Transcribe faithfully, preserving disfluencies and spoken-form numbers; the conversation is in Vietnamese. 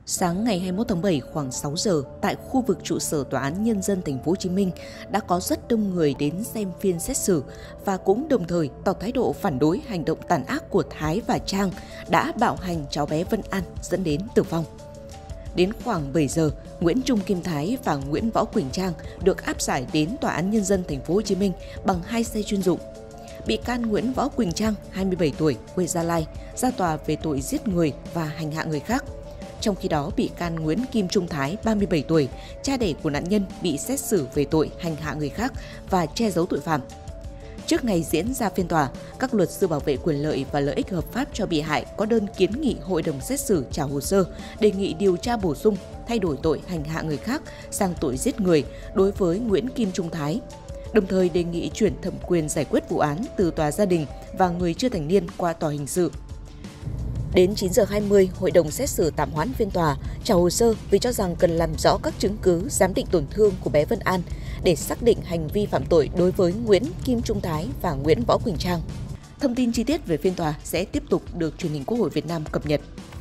Sáng ngày hai mươi mốt tháng bảy khoảng sáu giờ, tại khu vực trụ sở Tòa án Nhân dân Thành phố Hồ Chí Minh đã có rất đông người đến xem phiên xét xử và cũng đồng thời tỏ thái độ phản đối hành động tàn ác của Thái và Trang đã bạo hành cháu bé Vân An dẫn đến tử vong. Đến khoảng bảy giờ, Nguyễn Trung Kim Thái và Nguyễn Võ Quỳnh Trang được áp giải đến Tòa án Nhân dân Thành phố Hồ Chí Minh bằng hai xe chuyên dụng. Bị can Nguyễn Võ Quỳnh Trang, hai mươi bảy tuổi, quê Gia Lai, ra tòa về tội giết người và hành hạ người khác. Trong khi đó, bị can Nguyễn Kim Trung Thái, ba mươi bảy tuổi, cha đẻ của nạn nhân bị xét xử về tội hành hạ người khác và che giấu tội phạm. Trước ngày diễn ra phiên tòa, các luật sư bảo vệ quyền lợi và lợi ích hợp pháp cho bị hại có đơn kiến nghị hội đồng xét xử trả hồ sơ, đề nghị điều tra bổ sung, thay đổi tội hành hạ người khác sang tội giết người đối với Nguyễn Kim Trung Thái. Đồng thời đề nghị chuyển thẩm quyền giải quyết vụ án từ tòa gia đình và người chưa thành niên qua tòa hình sự. Đến chín giờ hai mươi, hội đồng xét xử tạm hoãn phiên tòa, trả hồ sơ vì cho rằng cần làm rõ các chứng cứ giám định tổn thương của bé Vân An để xác định hành vi phạm tội đối với Nguyễn Kim Trung Thái và Nguyễn Võ Quỳnh Trang. Thông tin chi tiết về phiên tòa sẽ tiếp tục được Truyền hình Quốc hội Việt Nam cập nhật.